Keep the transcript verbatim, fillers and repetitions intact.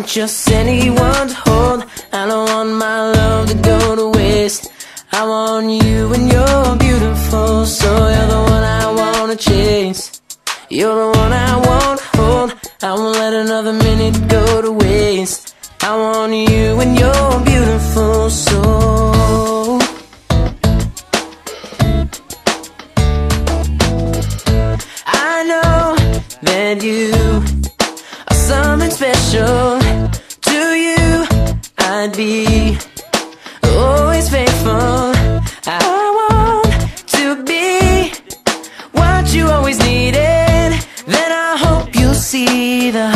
want just anyone to hold. I don't want my love to go to waste. I want you and you're beautiful, so you're the one I wanna chase. You're the one I wanna hold. I won't let another minute go to waste. I want you and you're beautiful, so I know that you are something special. To you I'd be always faithful. I want to be what you always needed. Then I hope you'll see the